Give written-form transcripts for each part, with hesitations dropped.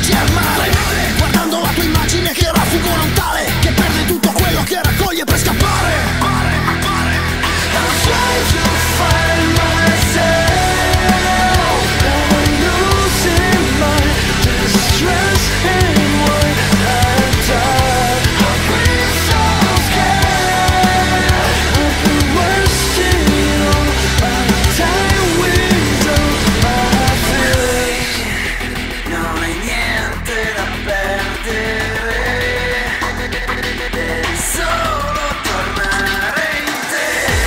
baci al mare, guardando la tua immagine che raffugo non tale, che perde tutto quello che raccoglie per scappare. I'm trying to find myself, and I'm losing my distress in what I've done. I've been so scared, I've been wasting all my time with all my feelings. Non hai niente da perdere, devi solo tornare in te.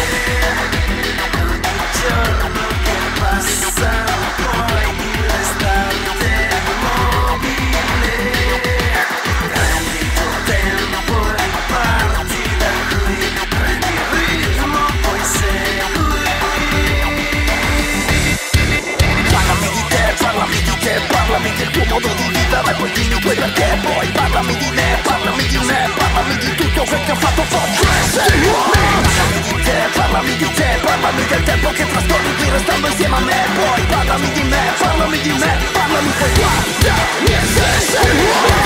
Ogni giorno che passa poi di restarti immobile. Prendi il tuo tempo, riparti da qui, prendi il ritmo, poi segui. Parlami di te, parlami del tuo modo di vivere, poi dimmi poi perché, poi parlami di me, parlami di tutto quel che ho fatto for crescere. Parlami di te, parlami del tempo che trascorri qui restando insieme a me, poi parlami di me, parlami poi guardami e se sei